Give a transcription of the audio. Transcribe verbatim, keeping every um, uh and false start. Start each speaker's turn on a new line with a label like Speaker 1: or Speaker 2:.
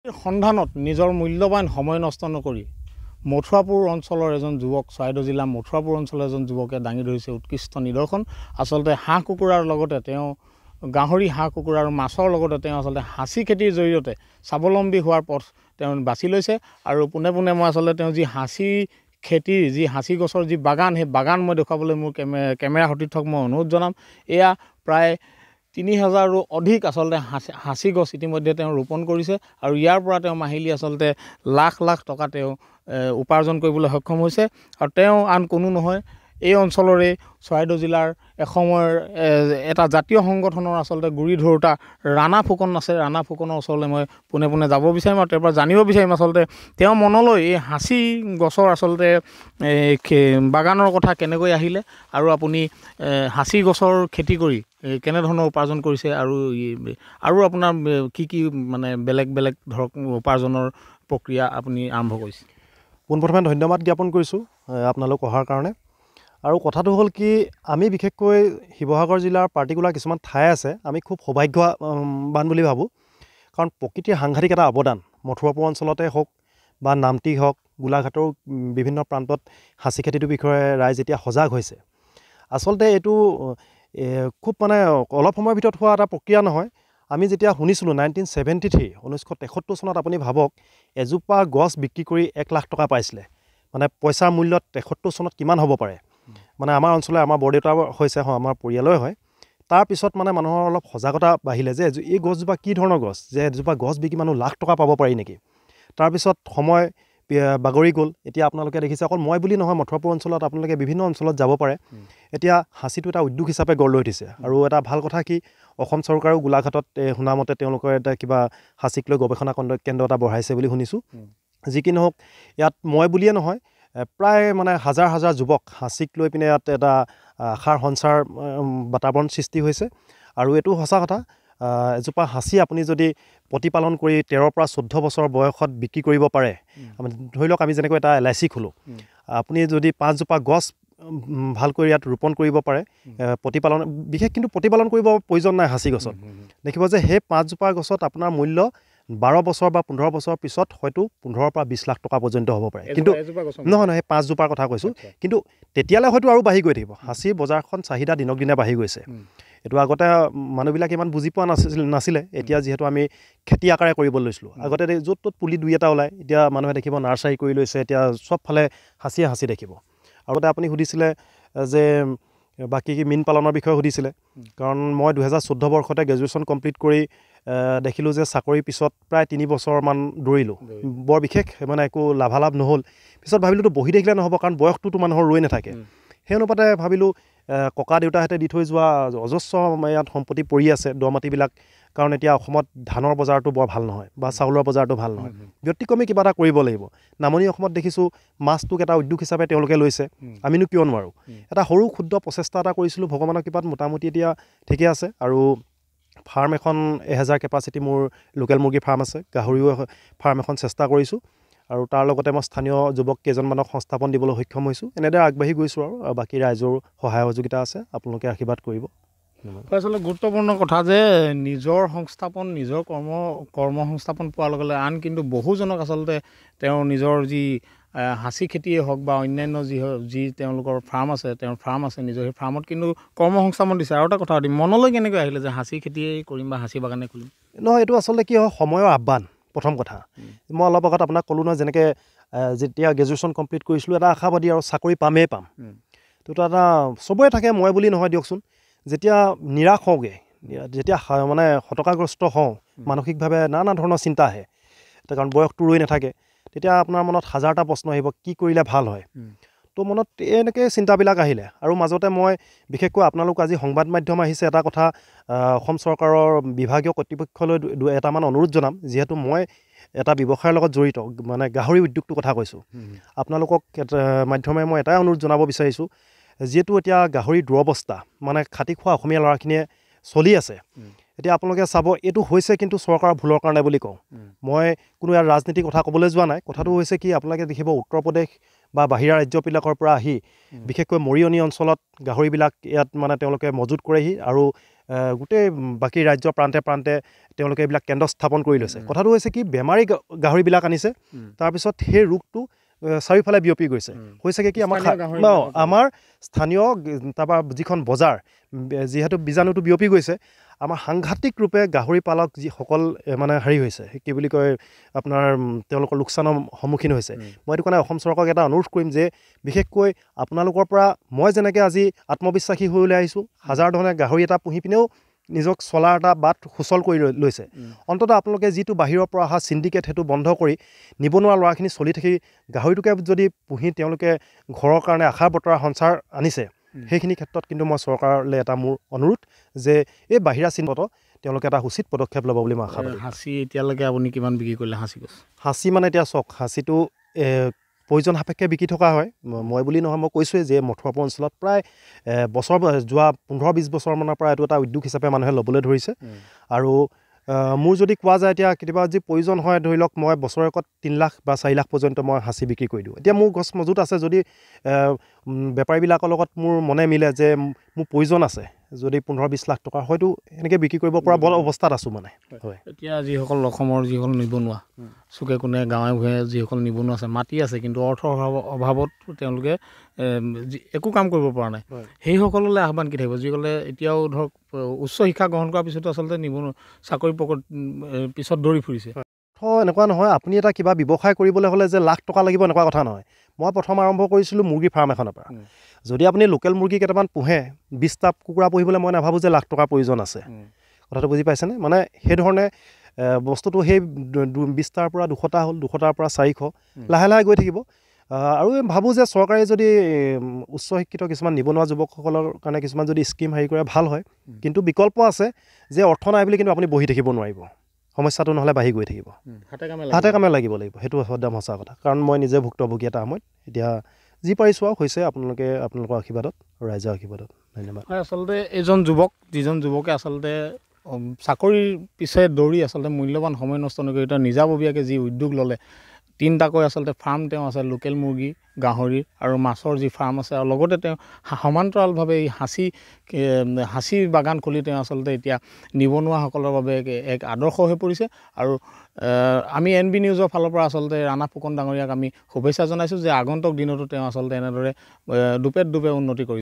Speaker 1: সন্ধানত নিজৰ মূল্যৱান সময় নষ্ট নকৰি মথুৰাপুৰ অঞ্চলৰ এজন যুৱক চৰাইদেউ জিলা মথুৰাপুৰ অঞ্চলৰ এজন যুৱকে দাঙি ধৰিছে উৎকৃষ্ট নিদৰ্শন। আচলতে হাঁহ কুকুৰাৰ লগতে তেওঁ গাহৰি হাঁহ কুকুৰা আৰু মাছৰ লগতে তেওঁ আচলতে হাঁচি খেতিৰ জৰিয়তে স্বাৱলম্বী হোৱাৰ পথ তেওঁ বাছি লৈছে। আৰু পোনে পোনে মই আচলতে তেওঁ যি হাঁচি খেতিৰ যি হাঁচি গছৰ যি বাগান, সেই বাগান মই দেখুৱাবলৈ মোৰ কেমে কেমেৰা সতীৰ্থক মই অনুৰোধ জনাম। এয়া প্ৰায় তিনি হাজাৰো অধিক আচলতে হাঁচি হাঁচি গছ ইতিমধ্যে তেওঁ ৰোপণ কৰিছে আৰু ইয়াৰ পৰা তেওঁ মাহিলী আচলতে লাখ লাখ টকা তেওঁ উপাৰ্জন কৰিবলৈ সক্ষম হৈছে। আৰু তেওঁ আন কোনো নহয়, এই অঞ্চলৰে চৰাইদেউ জিলাৰ এসময়ৰ এটা জাতীয় সংগঠনৰ আচলতে গুৰি ধৰোঁতা ৰাণা ফুকন আছে। ৰাণা ফুকনৰ ওচৰলৈ মই পোনে পোনে যাব বিচাৰিম আৰু তেওঁৰ পৰা জানিব বিচাৰিম আচলতে তেওঁ মনলৈ এই হাঁচি গছৰ আচলতে বাগানৰ কথা কেনেকৈ আহিলে আৰু আপুনি হাঁচি গছৰ খেতি কৰি কেনেধৰণৰ উপাৰ্জন কৰিছে আৰু আৰু আপোনাৰ কি কি মানে বেলেগ বেলেগ ধৰক উপাৰ্জনৰ প্ৰক্ৰিয়া আপুনি আৰম্ভ কৰিছে।
Speaker 2: পোনপ্ৰথমে ধন্যবাদ জ্ঞাপন কৰিছোঁ আপোনালোক অহাৰ কাৰণে। আৰু কথাটো হ'ল কি, আমি বিশেষকৈ শিৱসাগৰ জিলাৰ পাৰ্টিকুলাৰ কিছুমান ঠাই আছে আমি খুব সৌভাগ্যৱান বুলি ভাবোঁ, কাৰণ প্ৰকৃতিৰ সাংঘাতিক এটা অৱদান মথুৰাপুৰ অঞ্চলতে হওক বা নামটি হওক, গোলাঘাটৰ বিভিন্ন প্ৰান্তত হাঁচি খেতিটোৰ বিষয়ে ৰাইজ এতিয়া সজাগ হৈছে। আচলতে এইটো খুব মানে অলপ সময়ৰ ভিতৰত হোৱা এটা প্ৰক্ৰিয়া নহয়। আমি যেতিয়া শুনিছিলোঁ নাইনটিন ছেভেণ্টি থ্ৰী ঊনৈছশ তেসত্তৰ চনত আপুনি ভাবক এজোপা গছ বিক্ৰী কৰি এক লাখ টকা পাইছিলে। মানে পইচাৰ মূল্যত তেসত্তৰ চনত কিমান হ'ব পাৰে। মানে আমাৰ অঞ্চলে আমাৰ বৰদেউতাৰ হৈছে, হয় আমাৰ পৰিয়ালৰে হয়। তাৰপিছত মানে মানুহৰ অলপ সজাগতা বাঢ়িলে যে এই গছজোপা কি ধৰণৰ গছ, যে এজোপা গছ বিকি মানুহ লাখ টকা পাব পাৰি নেকি। তাৰপিছত সময় বাগৰি গ'ল। এতিয়া আপোনালোকে দেখিছে, অকল মই বুলি নহয়, মথুৰাপুৰ অঞ্চলত আপোনালোকে বিভিন্ন অঞ্চলত যাব পাৰে। এতিয়া হাঁচিটো এটা উদ্যোগ হিচাপে গঢ় লৈ উঠিছে। আৰু এটা ভাল কথা কি, অসম চৰকাৰেও গোলাঘাটত শুনামতে তেওঁলোকৰ এটা কিবা হাঁচিক লৈ গৱেষণা কেন্দ্ৰ এটা বঢ়াইছে বুলি শুনিছোঁ। যি কি নহওক, ইয়াত মই বুলিয়ে নহয়, প্ৰায় মানে হাজাৰ হাজাৰ যুৱক হাঁচিক লৈ পিনে ইয়াত এটা আশাৰ সঞ্চাৰ বাতাবৰণ সৃষ্টি হৈছে। আৰু এইটো সঁচা কথা, এজোপা হাঁচি আপুনি যদি প্ৰতিপালন কৰি তেৰৰ পৰা চৈধ্য বছৰ বয়সত বিক্ৰী কৰিব পাৰে, ধৰি লওক আমি যেনেকৈ এটা এল আই চি খোলোঁ, আপুনি যদি পাঁচজোপা গছ ভালকৈ ইয়াত ৰোপণ কৰিব পাৰে, প্ৰতিপালন বিশেষ কিন্তু প্ৰতিপালন কৰিব প্ৰয়োজন নাই হাঁচি গছত, দেখিব যে সেই পাঁচজোপা গছত আপোনাৰ মূল্য বাৰ বছৰ বা পোন্ধৰ বছৰ পিছত হয়তো পোন্ধৰৰ পৰা বিছ লাখ টকা পৰ্যন্ত হ'ব পাৰে। কিন্তু নহয় নহয়, সেই পাঁচজোপাৰ কথা কৈছোঁ। কিন্তু তেতিয়ালৈ হয়তো আৰু বাঢ়ি গৈ থাকিব। হাঁচিৰ বজাৰখন চাহিদা দিনক দিনে বাঢ়ি গৈছে। এইটো আগতে মানুহবিলাক ইমান বুজি পোৱা নাছিল নাছিলে এতিয়া যিহেতু আমি খেতি আকাৰে কৰিবলৈ লৈছিলোঁ। আগতে য'ত ত'ত পুলি দুই এটা ওলায়, এতিয়া মানুহে দেখিব নাৰ্চাৰী কৰি লৈছে, এতিয়া চবফালে হাঁচিয়ে হাঁচি দেখিব। আৰু এটা আপুনি সুধিছিলে যে বাকী মীন পালনৰ বিষয়ে সুধিছিলে, কাৰণ মই দুহেজাৰ চৈধ্য বৰ্ষতে গ্ৰেজুৱেশ্যন কমপ্লিট কৰি দেখিলোঁ যে চাকৰিৰ পিছত প্ৰায় তিনি বছৰমান দৌৰিলোঁ, বৰ বিশেষ মানে একো লাভালাভ নহ'ল। পিছত ভাবিলোঁতো বহি থাকিলে নহ'ব, কাৰণ বয়সটোতো মানুহৰ ৰৈ নাথাকে। সেই অনুপাতে ভাবিলোঁ ককা দেউতাহঁতে দি থৈ যোৱা অজস্ৰ ইয়াত সম্পত্তি পৰি আছে, দ মাটিবিলাক, কাৰণ এতিয়া অসমত ধানৰ বজাৰটো বৰ ভাল নহয় বা চাউলৰ বজাৰটো ভাল নহয়। ব্যতিক্ৰমী কিবা এটা কৰিব লাগিব। নামনি অসমত দেখিছোঁ মাছটোক এটা উদ্যোগ হিচাপে তেওঁলোকে লৈছে, আমিনো কিয় নোৱাৰোঁ। এটা সৰু ক্ষুদ্ৰ প্ৰচেষ্টা এটা কৰিছিলোঁ, ভগৱানৰ কৃপাত মোটামুটি এতিয়া ঠিকে আছে। আৰু ফাৰ্ম এখন এহেজাৰ কেপাচিটি মোৰ লোকেল মুৰ্গী ফাৰ্ম আছে, গাহৰিও ফাৰ্ম এখন চেষ্টা কৰিছোঁ। আৰু তাৰ লগতে মই স্থানীয় যুৱক কেইজনমানক সংস্থাপন দিবলৈ সক্ষম হৈছোঁ। এনেদৰে আগবাঢ়ি গৈছোঁ আৰু বাকী ৰাইজৰ সহায় সহযোগিতা আছে, আপোনালোকে আশীৰ্বাদ কৰিব।
Speaker 1: আচলতে গুৰুত্বপূৰ্ণ কথা যে নিজৰ সংস্থাপন, নিজৰ কৰ্ম কৰ্ম সংস্থাপন পোৱাৰ লগে লগে আন কিন্তু বহুজনক আচলতে তেওঁ নিজৰ যি হাঁচি খেতিয়ে হওক বা অন্যান্য যি যি তেওঁলোকৰ ফাৰ্ম আছে, তেওঁৰ ফাৰ্ম আছে নিজৰ, সেই ফাৰ্মত কিন্তু কৰ্ম সংস্থাপন দিছে। আৰু এটা কথা সুধিম, মনলৈ কেনেকৈ আহিলে যে হাঁচি খেতিয়ে কৰিম বা হাঁচি বাগানে খুলিম?
Speaker 2: নহয়, এইটো আচলতে কি হয়, সময়ৰ আহ্বান। প্ৰথম কথা মই অলপ আগত আপোনাক ক'লোঁ নহয়, যেনেকৈ যেতিয়া গ্ৰেজুৱেশ্যন কমপ্লিট কৰিছিলোঁ এটা আশাবাদী আৰু চাকৰি পামেই পাম। তো এটা চবৰে থাকে, মই বুলি নহয় দিয়কচোন। যেতিয়া নিৰাশ হওঁগৈ, যেতিয়া মানে হতকাগ্ৰস্ত হওঁ, মানসিকভাৱে নানা ধৰণৰ চিন্তা আহে, কাৰণ বয়সটো ৰৈ নাথাকে, তেতিয়া আপোনাৰ মনত হাজাৰটা প্ৰশ্ন আহিব, কি কৰিলে ভাল হয়। তো মনত এনেকৈ চিন্তাবিলাক আহিলে। আৰু মাজতে মই বিশেষকৈ আপোনালোক আজি সংবাদ মাধ্যম আহিছে, এটা কথা অসম চৰকাৰৰ বিভাগীয় কৰ্তৃপক্ষলৈ এটামান অনুৰোধ জনাম। যিহেতু মই এটা ব্যৱসায়ৰ লগত জড়িত, মানে গাহৰি উদ্যোগটোৰ কথা কৈছোঁ, আপোনালোকক মাধ্যমে মই এটাই অনুৰোধ জনাব বিচাৰিছোঁ, যিহেতু এতিয়া গাহৰি দুৰৱস্থা, মানে খাটি খোৱা অসমীয়া ল'ৰাখিনিয়ে চলি আছে। এতিয়া আপোনালোকে চাব, এইটো হৈছে কিন্তু চৰকাৰৰ ভুলৰ কাৰণে বুলি কওঁ। মই কোনো ইয়াৰ ৰাজনীতিৰ কথা ক'বলৈ যোৱা নাই। কথাটো হৈছে কি, আপোনালোকে দেখিব উত্তৰ প্ৰদেশ বা বাহিৰা ৰাজ্যবিলাকৰ পৰা আহি বিশেষকৈ মৰিয়নি অঞ্চলত গাহৰিবিলাক ইয়াত মানে তেওঁলোকে মজুত কৰেহি আৰু গোটেই বাকী ৰাজ্যৰ প্ৰান্তে প্ৰান্তে তেওঁলোকে এইবিলাক কেন্দ্ৰ স্থাপন কৰি লৈছে কথাটো হৈছে কি বেমাৰী গাহৰিবিলাক আনিছে তাৰপিছত সেই ৰোগটো চাৰিওফালে বিয়পি গৈছে হৈছেগৈ কি আমাৰ আমাৰ স্থানীয় তাৰপৰা যিখন বজাৰ যিহেতু বীজাণুটো বিয়পি গৈছে আমাৰ সাংঘাতিক ৰূপে গাহৰি পালক যিসকল মানে হেৰি হৈছে কি বুলি কয় আপোনাৰ তেওঁলোকৰ লোকচানৰ সন্মুখীন হৈছে মই এইটো কাৰণে অসম চৰকাৰক এটা অনুৰোধ কৰিম যে বিশেষকৈ আপোনালোকৰ পৰা মই যেনেকৈ আজি আত্মবিশ্বাসী হৈ ওলাই আহিছোঁ হাজাৰ ধৰণে গাহৰি এটা পুহি পিনেও নিজক চলাৰ এটা বাট সুচল কৰি লৈছে অন্ততঃ আপোনালোকে যিটো বাহিৰৰ পৰা অহা চিণ্ডিকেট সেইটো বন্ধ কৰি নিবনুৱা ল'ৰাখিনি চলি থাকি গাহৰিটোকে যদি পুহি তেওঁলোকে ঘৰৰ কাৰণে আশাৰ বতৰা সঞ্চাৰ আনিছে সেইখিনি ক্ষেত্ৰত কিন্তু মই চৰকাৰলৈ এটা মোৰ অনুৰোধ যে এই বাহিৰা চিন্তাত তেওঁলোকে এটা উচিত পদক্ষেপ ল'ব বুলি মই আশা কৰোঁ
Speaker 1: সাঁচি এতিয়ালৈকে আপুনি কিমান বিক্ৰী কৰিলে সাঁচি গছ
Speaker 2: সাঁচি মানে এতিয়া চাওক সাঁচিটো প্ৰয়োজন সাপেক্ষে বিকি থকা হয় মই বুলি নহয় মই কৈছোঁৱেই যে মথুৰাপুৰ অঞ্চলত প্ৰায় বছৰ যোৱা পোন্ধৰ বিছ বছৰমানৰ পৰা এইটো এটা উদ্যোগ হিচাপে মানুহে ল'বলৈ ধৰিছে আৰু মোৰ যদি কোৱা যায় এতিয়া কেতিয়াবা যি প্ৰয়োজন হয় ধৰি লওক মই বছৰেকত তিনি লাখ বা চাৰি লাখ পৰ্যন্ত মই সাঁচি বিক্ৰী কৰি দিওঁ এতিয়া মোৰ গছ মজুত আছে যদি বেপাৰীবিলাকৰ লগত মোৰ মনে মিলে যে মোৰ প্ৰয়োজন আছে যদি পোন্ধৰ বিছ লাখ টকা হয়তো এনেকৈ বিক্ৰী কৰিব পৰা বল অৱস্থাত আছোঁ মানে হয়
Speaker 1: এতিয়া যিসকল অসমৰ যিসকল নিবনুৱা চুকে কোণে গাঁৱে ভূঞে যিসকল নিবনুৱা আছে মাটি আছে কিন্তু অৰ্থৰ অভাৱত তেওঁলোকে একো কাম কৰিব পৰা নাই সেইসকললৈ আহ্বান কি থাকিব যিসকলে এতিয়াও ধৰক উচ্চ শিক্ষা গ্ৰহণ কৰাৰ পিছতো আচলতে নিবনুৱা চাকৰি পকত পিছত দৌৰি ফুৰিছে
Speaker 2: এনেকুৱা নহয় আপুনি এটা কিবা ব্যৱসায় কৰিবলৈ হ'লে যে লাখ টকা লাগিব এনেকুৱা কথা নহয় মই প্ৰথম আৰম্ভ কৰিছিলোঁ মুৰ্গী ফাৰ্ম এখনৰ পৰা যদি আপুনি লোকেল মুৰ্গী কেইটামান পোহে বিছটা কুকুৰা পুহিবলৈ মই নাভাবোঁ যে লাখ টকাৰ প্ৰয়োজন আছে কথাটো বুজি পাইছেনে মানে সেইধৰণে বস্তুটো সেই বিছটাৰ পৰা দুশটা হ'ল দুশটাৰ পৰা চাৰিশ লাহে লাহে গৈ থাকিব আৰু ভাবোঁ যে চৰকাৰে যদি উচ্চ শিক্ষিত কিছুমান নিবনুৱা যুৱকসকলৰ কাৰণে কিছুমান যদি স্কিম হেৰি কৰে ভাল হয় কিন্তু বিকল্প আছে যে অৰ্থ নাই বুলি কিন্তু আপুনি বহি থাকিব নোৱাৰিব সমস্যাটো নহ'লে বাঢ়ি গৈ থাকিব হাতে কামে লাগিব লাগিব সেইটো একদম সঁচা কথা কাৰণ মই নিজে ভুক্তভোগী এটা সময়ত এতিয়া যি পাৰিছোঁ আৰু হৈছে আপোনালোকে আপোনালোকৰ আশীৰ্বাদত ৰাইজৰ আশীৰ্বাদত ধন্যবাদ
Speaker 1: হয় আচলতে এজন যুৱক যিজন যুৱকে আচলতে চাকৰিৰ পিছে দৌৰি আচলতে মূল্যৱান সময় নষ্ট নকৰি তেওঁ নিজাববীয়াকৈ যি উদ্যোগ ল'লে তিনিটাকৈ আচলতে ফাৰ্ম তেওঁ আছে লোকেল মুৰ্গী গাহৰি আৰু মাছৰ যি ফাৰ্ম আছে আৰু লগতে তেওঁ সমান্তৰালভাৱে এই সাঁচি সাঁচি বাগান খুলি তেওঁ আচলতে এতিয়া নিবনুৱাসকলৰ বাবে এক আদৰ্শ হৈ পৰিছে আৰু আমি এন বি নিউজৰ ফালৰ পৰা আচলতে ৰাণা ফুকন ডাঙৰীয়াক আমি শুভেচ্ছা জনাইছোঁ যে আগন্তুক দিনতো তেওঁ আচলতে এনেদৰে দুপেত দুপে উন্নতি কৰি